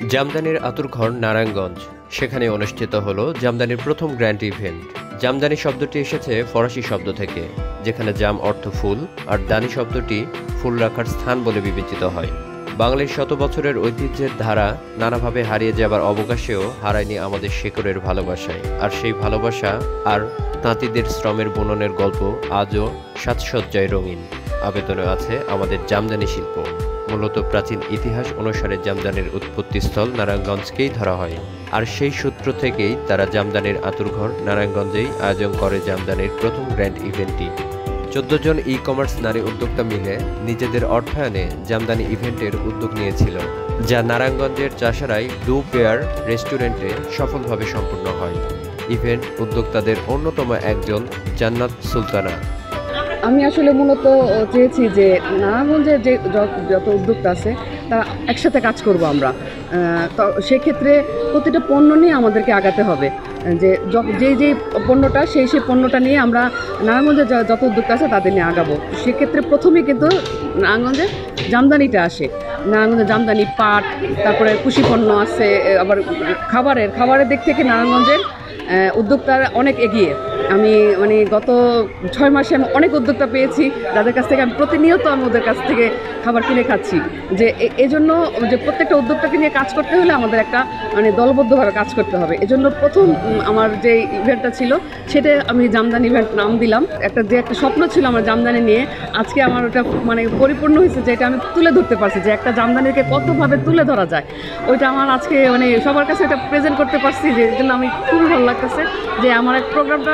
জামদানির আতুরঘর নারায়ণগঞ্জ, সেখানে অনুষ্ঠিত হলো জামদানির প্রথম গ্র্যান্ড ইভেন্ট। জামদানি শব্দটি এসেছে ফরাসি শব্দ থেকে, যেখানে জাম অর্থ ফুল আর দানি শব্দটি ফুল রাখার স্থান বলে বিবেচিত হয়। বাঙালির শত বছরের ঐতিহ্যের ধারা নানাভাবে হারিয়ে যাবার অবকাশেও হারায়নি আমাদের শেকড়ের ভালোবাসায়। আর সেই ভালোবাসা আর তাঁতিদের শ্রমের বুননের গল্প আজও সাজসজ্জায় রঙিন। আবেদনে আছে আমাদের জামদানি শিল্প। মূলত প্রাচীন ইতিহাস অনুসারে জামদানির উৎপত্তিস্থল নারায়ণগঞ্জকেই ধরা হয়, আর সেই সূত্র থেকেই তারা জামদানির আতুরঘর নারায়ণগঞ্জেই আয়োজন করে জামদানির প্রথম গ্র্যান্ড ইভেন্টটি। 14 জন ই-কমার্স নারী উদ্যোক্তা মিলে নিজেদের অর্থায়নে জামদানি ইভেন্টের উদ্যোগ নিয়েছিল, যা নারায়ণগঞ্জের চাষারাই ডু পেয়ার রেস্টুরেন্টে সফলভাবে সম্পন্ন হয়। ইভেন্ট উদ্যোক্তাদের অন্যতম একজন জান্নাত সুলতানা। আমি আসলে মূলত চেয়েছি যে নারায়ণগঞ্জের যে যত উদ্যোক্তা আছে তারা একসাথে কাজ করব আমরা। তো সেক্ষেত্রে প্রতিটা পণ্য নিয়ে আমাদেরকে আগাতে হবে, যে যেই পণ্যটা সেই পণ্যটা নিয়ে আমরা নারায়ণগঞ্জের যত উদ্যোক্তা আছে তাদের নিয়ে আগাবো। সেক্ষেত্রে প্রথমেই কিন্তু নারায়ণগঞ্জে জামদানিটা আসে। নারায়ণগঞ্জে জামদানি, পাট, তারপরে কুশি পণ্য আছে, আবার খাবারের দিক থেকে নারায়ণগঞ্জের উদ্যোক্তারা অনেক এগিয়ে। আমি গত 6 মাসে আমি অনেক উদ্যোক্তা পেয়েছি, যাদের কাছ থেকে আমি প্রতিনিয়ত ওদের কাছ থেকে খাবার কিনে খাচ্ছি। যে এজন্য যে প্রত্যেকটা উদ্যোক্তাকে নিয়ে কাজ করতে হলে আমাদের একটা দলবদ্ধভাবে কাজ করতে হবে। এজন্য প্রথম আমার যে ইভেন্টটা ছিল সেটা আমি জামদানি ইভেন্ট নাম দিলাম। একটা স্বপ্ন ছিল আমার জামদানি নিয়ে, আজকে আমার ওটা পরিপূর্ণ হয়েছে, যে এটা আমি তুলে ধরতে পারছি, যে একটা জামদানিকে কতভাবে তুলে ধরা যায় ওইটা আমার আজকে সবার কাছে এটা প্রেজেন্ট করতে পারছি। যে এর জন্য আমি খুবই ভালো লাগতেছে যে আমার এক প্রোগ্রামটা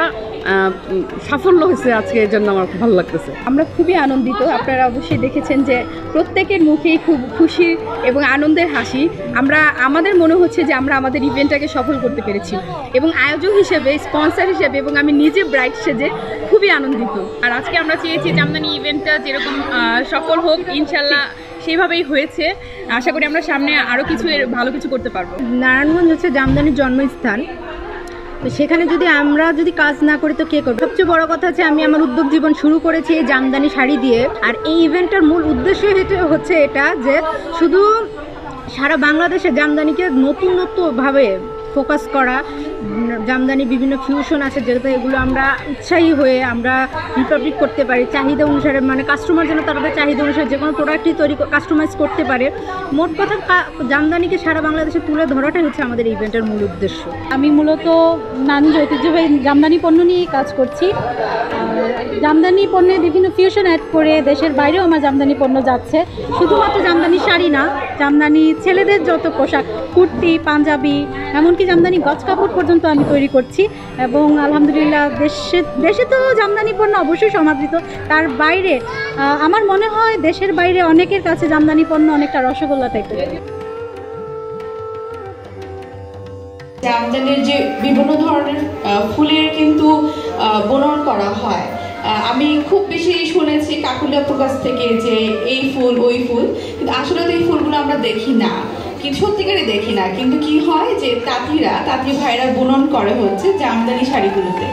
সাফল্য হয়েছে আজকে, এর জন্য আমার খুব ভালো লাগতেছে। আমরা খুবই আনন্দিত। আপনারা অবশ্যই দেখেছেন যে প্রত্যেকের মুখেই খুব খুশি এবং আনন্দের হাসি। আমাদের মনে হচ্ছে যে আমরা আমাদের ইভেন্টটাকে সফল করতে পেরেছি, এবং আয়োজক হিসেবে, স্পন্সর হিসেবে এবং আমি নিজে ব্রাইট সেজে খুবই আনন্দিত। আর আজকে আমরা চেয়েছি জামদানি ইভেন্টটা যেরকম সফল হোক, ইনশাল্লাহ সেইভাবেই হয়েছে। আশা করি আমরা সামনে আরও ভালো কিছু করতে পারবো। নারায়ণগঞ্জ হচ্ছে জামদানির জন্মস্থান, তো সেখানে আমরা যদি কাজ না করি তো কে করবে? সবচেয়ে বড় কথা হচ্ছে আমি আমার উদ্যোগ জীবন শুরু করেছি এই জামদানি শাড়ি দিয়ে। আর এই ইভেন্টের মূল উদ্দেশ্য হচ্ছে এটা, যে শুধু সারা বাংলাদেশে জামদানিকে নতুনভাবে ফোকাস করা। জামদানি বিভিন্ন ফিউশন আছে, যেহেতু এগুলো আমরা উৎসাহী হয়ে আমরা রিপাবলিক করতে পারি চাহিদা অনুসারে, কাস্টমার যেন তাদের চাহিদা অনুসারে যে কোনো প্রোডাক্টই কাস্টমাইজ করতে পারে। মোট কথা জামদানিকে সারা বাংলাদেশে তুলে ধরাটাই হচ্ছে আমাদের ইভেন্টের মূল উদ্দেশ্য। আমি মূলত নারায়ণগঞ্জ ঐতিহ্যবাহী জামদানি পণ্য নিয়েই কাজ করছি। জামদানি পণ্যে বিভিন্ন ফিউশন অ্যাড করে দেশের বাইরেও আমার জামদানি পণ্য যাচ্ছে। শুধুমাত্র জামদানি শাড়ি না, জামদানি ছেলেদের যত পোশাক, কুর্তি, পাঞ্জাবি, এমনকি জামদানি গজ কাপড় পর্যন্ত আমি তৈরি করছি। এবং আলহামদুলিল্লাহ দেশে তো জামদানি পণ্য অবশ্যই সমাদৃত, তার বাইরে আমার মনে হয় দেশের বাইরে অনেকের কাছে জামদানি পণ্য অনেকটা রসগোল্লা টাইপের। জামদানির যে বিভিন্ন ধরনের ফুলের কিন্তু বুনন করা হয়। আমি খুব বেশি শুনেছি কাকুলিয়াপুর কাছ থেকে যে এই ফুল ওই ফুল, কিন্তু আসলে তো এই ফুলগুলো আমরা দেখি না, কিন্তু সত্যিকারই দেখি না। কিন্তু কি হয় যে তাঁতি ভাইরা বুনন করে হচ্ছে জামদানি শাড়িগুলোতে।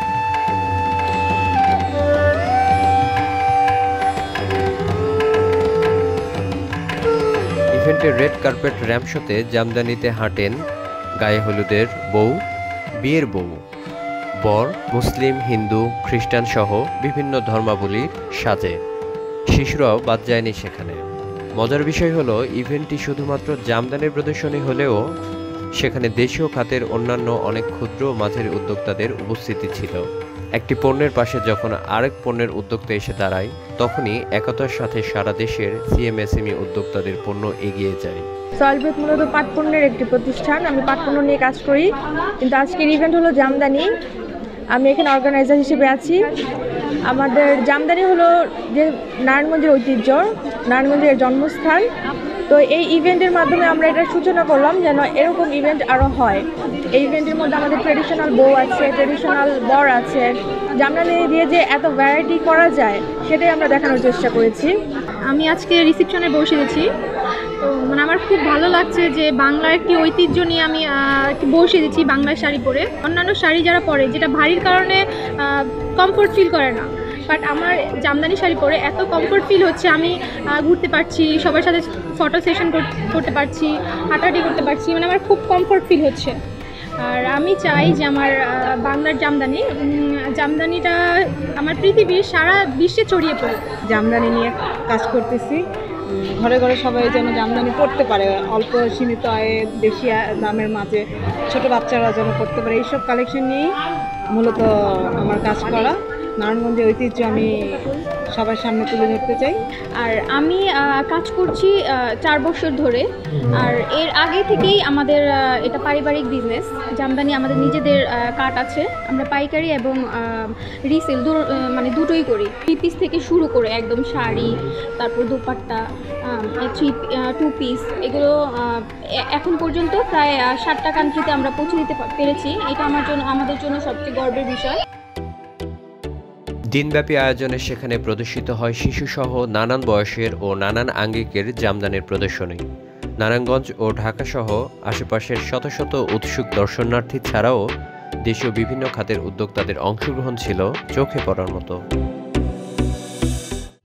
ইভেন্টের রেড কার্পেট র্যাম্প শোতে জামদানিতে হাঁটেন গায়ে হলুদের বউ, বিয়ের বউ, বর মুসলিম, হিন্দু, খ্রিস্টান সহ বিভিন্ন ধর্মাবলীর সাজে। শিশুরাও বাদ যায়নি সেখানে। মজার বিষয় হলো ইভেন্টটি শুধুমাত্র জামদানির প্রদর্শনী হলেও সেখানে দেশীয় খাতের অন্যান্য অনেক ক্ষুদ্র মাঝের উদ্যোক্তাদের উপস্থিতি ছিল। একটি পণ্যের পাশে যখন আরেক পণ্যের উদ্যোক্তা এসে দাঁড়ায়, তখনই একতার সাথে সারা দেশের সিএমএসএমই উদ্যোক্তাদের পণ্য এগিয়ে যায়। সলভেট মূলত পাট পণ্যের একটি প্রতিষ্ঠান। আমি পাট পণ্য নিয়ে কাজ করি, কিন্তু আজকের ইভেন্ট হলো জামদানি। আমি এখানে অর্গানাইজার হিসেবে আছি। আমাদের জামদানি হলো যে নারায়ণগঞ্জের ঐতিহ্য, নারায়ণগঞ্জের জন্মস্থান। তো এই ইভেন্টের মাধ্যমে আমরা এটার সূচনা করলাম যেন এরকম ইভেন্ট আরও হয়। এই ইভেন্টের মধ্যে আমাদের ট্রেডিশনাল বউ আছে, ট্রেডিশনাল বর আছে। জামদানি দিয়ে যে এত ভ্যারাইটি করা যায় সেটাই আমরা দেখানোর চেষ্টা করেছি। আমি আজকে রিসেপশনে বসেছি, তো আমার খুব ভালো লাগছে যে বাংলার একটি ঐতিহ্য নিয়ে আমি বসে দিচ্ছি বাংলার শাড়ি পরে। অন্যান্য শাড়ি যারা পরে, যেটা ভারীর কারণে কমফোর্ট ফিল করে না, বাট আমার জামদানি শাড়ি পরে এত কমফোর্ট ফিল হচ্ছে, আমি ঘুরতে পারছি, সবার সাথে ফটো সেশন করতে পারছি, হাঁটাহাঁটি করতে পারছি, মানে আমার খুব কমফোর্ট ফিল হচ্ছে। আর আমি চাই যে আমার বাংলার জামদানিটা আমার পৃথিবীর সারা বিশ্বে ছড়িয়ে পড়ে। জামদানি নিয়ে কাজ করতেছি, ঘরে ঘরে সবাই যেন জামদানি পড়তে পারে, অল্প সীমিত আয়ে বেশি দামের মাঝে ছোট বাচ্চারা যেন পড়তে পারে, এইসব কালেকশন নিয়েই মূলত আমার কাজ করা। নারায়ণগঞ্জের ঐতিহ্য আমি সবার সামনে তুলে ধরতে চাই। আর আমি কাজ করছি 4 বছর ধরে, আর এর আগে থেকেই আমাদের এটা পারিবারিক বিজনেস। জামদানি আমাদের নিজেদের কাট আছে, আমরা পাইকারি এবং রিসেল মানে দুটোই করি। 3 পিস থেকে শুরু করে একদম শাড়ি, তারপর দোপাট্টা, 2 পিস, এগুলো এখন পর্যন্ত প্রায় 7টা কান্ট্রিতে আমরা পৌঁছে দিতে পেরেছি। এটা আমাদের জন্য সবচেয়ে গর্বের বিষয়। দিনব্যাপী আয়োজনে সেখানে প্রদর্শিত হয় শিশুসহ নানান বয়সের ও নানান আঙ্গিকের জামদানির প্রদর্শনী। নারায়ণগঞ্জ ও ঢাকাসহ আশেপাশের শত শত উৎসুক দর্শনার্থী ছাড়াও দেশীয় বিভিন্ন খাতের উদ্যোক্তাদের অংশগ্রহণ ছিল চোখে পড়ার মতো।